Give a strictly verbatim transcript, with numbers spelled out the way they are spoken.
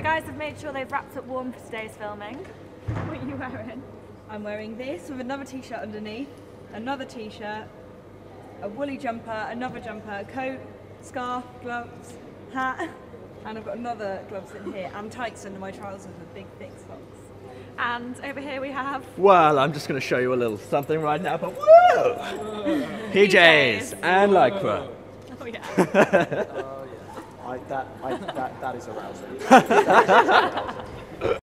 The guys have made sure they've wrapped up warm for today's filming. What are you wearing? I'm wearing this with another t-shirt underneath, another t-shirt, a woolly jumper, another jumper, coat, scarf, gloves, hat, and I've got another gloves in here and tights under my trousers with big thick socks. And over here we have... Well, I'm just going to show you a little something right now, but whoa! P Js and Lycra. Oh yeah. Oh, yeah. I, that, I, that, that is arousing.